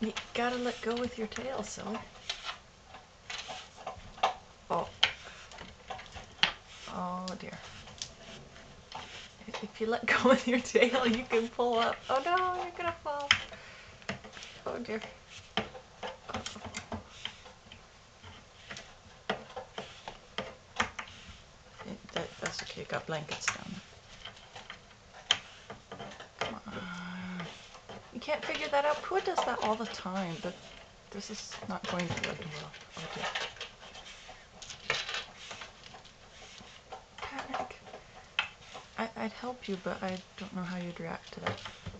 You gotta let go with your tail, silly. Oh. Oh dear. If you let go with your tail, you can pull up. Oh no, you're gonna fall. Oh dear. That's okay, you got blankets down. Come on. You can't figure that out. Pua does that all the time, but this is not going to let him well. Oh dear. Panic. I'd help you, but I don't know how you'd react to that.